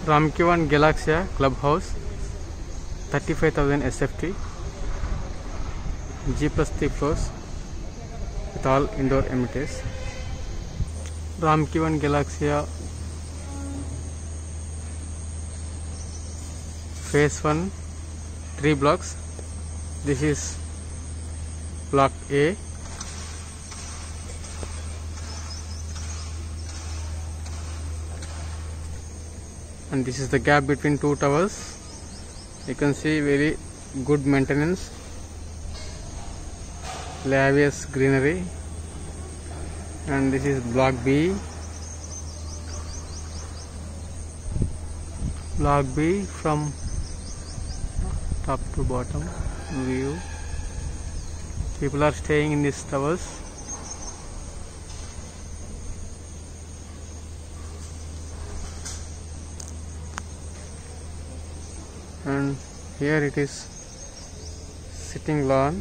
Ramkivan Galaxia Clubhouse, 35,000 SFT, G+3 floors with all indoor amenities. Ramkivan Galaxia Phase 1, 3 blocks. This is Block A. And this is the gap between two towers. You can see very good maintenance, lavish greenery. And this is Block B. Block B from top to bottom view. People are staying in these towers. And here it is sitting lawn.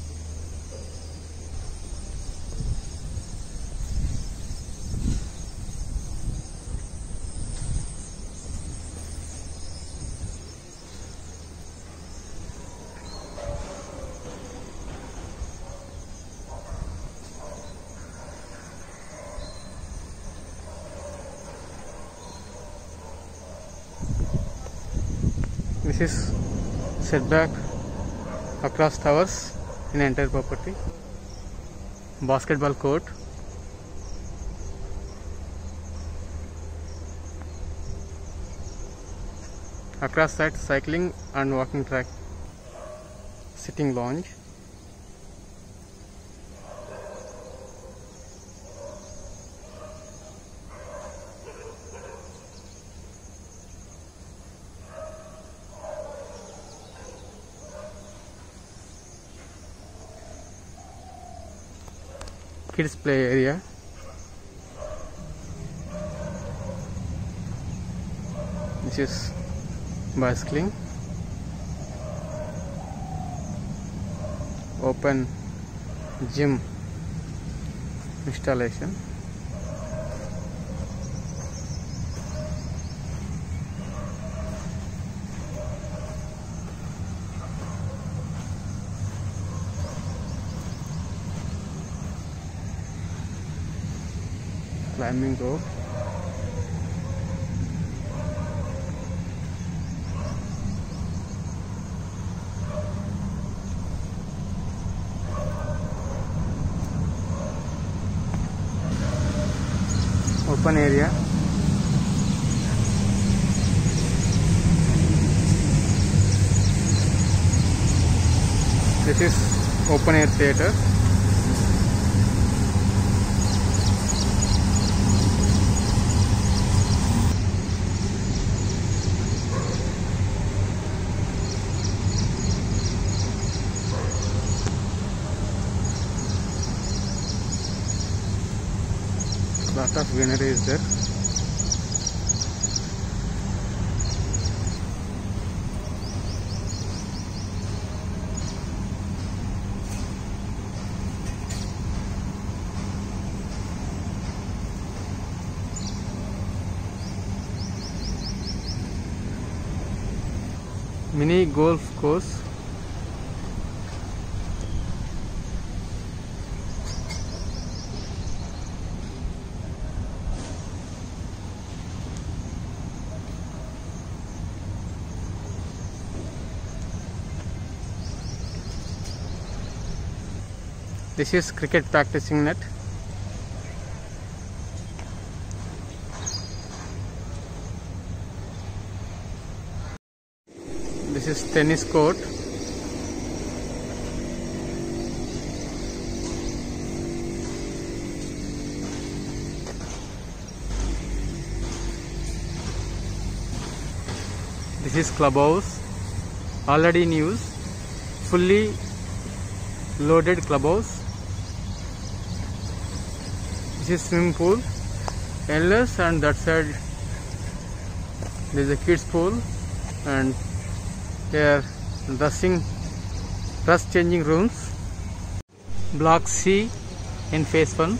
This is setback across towers in entire property. Basketball court. Across that, cycling and walking track. Sitting lounge. Kids play area. This is bicycling. Open gym installation. Climbing rope. Open area. This is open air theatre. Lot of greenery is there. Mini golf course. This is cricket practicing net. This is tennis court. This is clubhouse, already in use, fully loaded clubhouse. This is swimming pool, endless, and that side there is a kids pool, and here dress changing rooms. Block C in phase 1.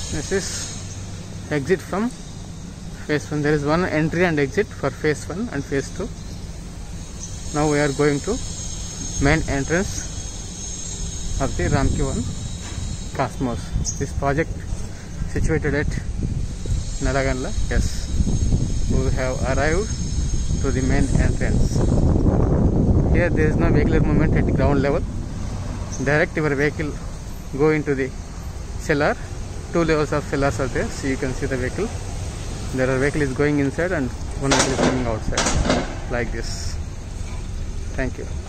This is exit from phase 1. There is one entry and exit for phase 1 and phase 2. Now we are going to main entrance of the Ramki 1 Cosmos. This project situated at Nalaganla. Yes, we have arrived to the main entrance. Here there is no vehicular movement at the ground level. Direct your vehicle go into the cellar. 2 levels of cellars are there, so you can see the vehicle. There are vehicle is going inside and one vehicle is coming outside like this. Thank you.